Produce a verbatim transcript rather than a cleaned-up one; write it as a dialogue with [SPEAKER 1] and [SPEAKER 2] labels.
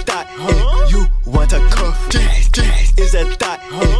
[SPEAKER 1] thought, and you want a cuff. G, G is a thought, and